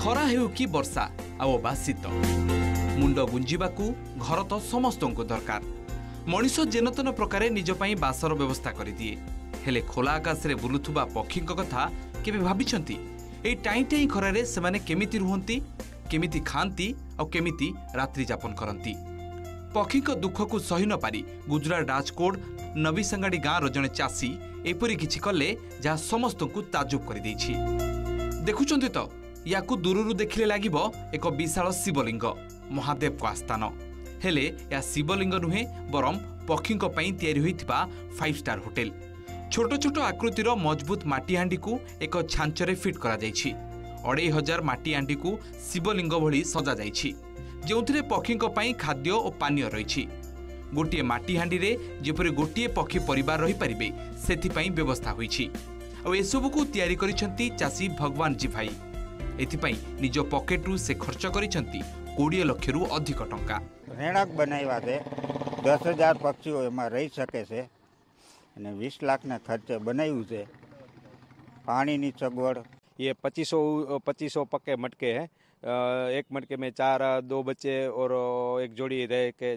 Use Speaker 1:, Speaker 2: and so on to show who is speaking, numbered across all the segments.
Speaker 1: खरा हेउ कि वर्षा आउ बा शीत मुंड गुंजिबाकू घर तो समस्त दरकार। मनीष जेनतन प्रकार निज पई बासर व्यवस्था कर दिए हेले खोला आकाश रे बुलुथुबा पक्षीक कथा केबे भाबिछंती? ए टाई टाई खरारे सेमाने केमिति रुहंती, केमिति खांती और केमिति रात्रि यापन करंती? पक्षीक दुख को सही न पारी गुजरात राजकोट नवीसंगाड़ी गाँव जड़े चाषी एपरी किछि कले जहाँ समस्त को ताजुब कर देछि। देखुचंती तो याकू दूररू देखिले लागिबो एक विशाल शिवलिंग महादेव को आस्थान हेले या शिवलिंग नुहे बरम पक्षीक पई तैयारी होइथिबा 5 स्टार होटेल। छोट छोट आकृतिर मजबूत माटी हांडी को एक छांचरे फिट करा जाइछि। 2500 माटी हांडी को शिवलिंग भली सजा जाइछि जोंथिरे पक्षीक पई खाद्य और पानीय रहिछि। गोटे माटी हांडी रे जेपरि गोटे पक्षी परिवार रही परिबे सेथिपई व्यवस्था होइछि। और एसबू को तैयारी करिसेंती चाषी भगवान जी भाई। एथिपई निज पॉकेटरू से खर्च करिसेंती 20 लाख रु अधिक टंका।
Speaker 2: रेणक बनाव्या छे 10,000 पक्षीओ एमां रही सके छे अने 20 लाख ना खर्चे बनाव्युं छे। पाणीनी सगवड
Speaker 3: ये 2500 पक्के मटके हैं। एक मटके में 2 बच्चे और एक जोड़ी रह के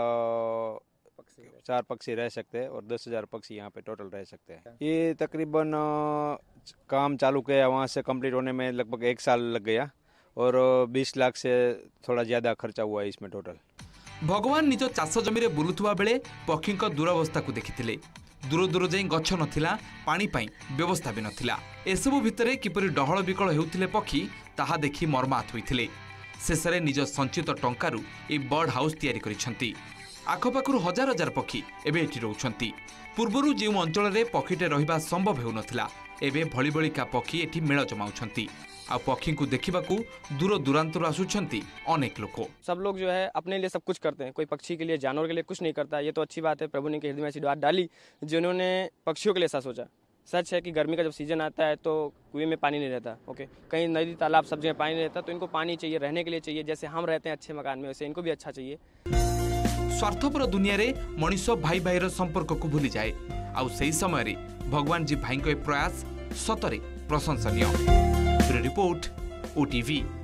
Speaker 3: 4 पक्षी रह सकते हैं और 10,000 पक्षी यहाँ पे टोटल रह सकते हैं। ये तकरीबन काम चालू किया वहाँ से कंप्लीट होने में लगभग 1 साल लग गया और 20 लाख से थोड़ा ज्यादा खर्चा हुआ है इसमें टोटल।
Speaker 1: भगवान निज चाष जमी बुलुवा बेले पक्षी दुरावस्था को देखिथिले। दूर दूर जाई गछ नथिला, पानी पाई व्यवस्था भी नथिला। एसबु भितरे किपरि डहळ बिकळ हेउथिले पक्षी ताहा देखि मर्माहत होइथिले। शेषरे निज संचित टंकारु ए बर्ड हाउस तैयारी करिसंती। आखपाखर हजार हजार पक्षी एबे एठी रहउछंती। पूर्वरु जे अंचल रे पक्षीटे रहिबा संभव हेउ नथिला एबे भली भलिका पक्षी एठी मेळ जमाउछंती। आ पक्षी को देखिबाकू दूर दूरांतर आसुछंती अनेक लोक।
Speaker 4: सब लोग जो है अपने लिए सब कुछ करते हैं, कोई पक्षी के लिए जानवर के लिए कुछ नहीं करता। ये तो अच्छी बात है, प्रभु ने हृदय में ऐसी बात डाली जिन्होंने पक्षियों के लिए ऐसा सोचा। सच है कि गर्मी का जब सीजन आता है तो कुएं में पानी नहीं रहता, ओके, कहीं नदी तालाब सब जगह पानी नहीं रहता, तो इनको पानी चाहिए, रहने के लिए चाहिए। जैसे हम रहते हैं अच्छे मकान में वैसे इनको भी अच्छा चाहिए।
Speaker 1: स्वार्थपर दुनिया रे मनीष भाई भाईर संपर्क को भूली जाए। आउ सही समय रे भगवान जी भाई को प्रयास सतरे प्रशंसनीय। Report OTV।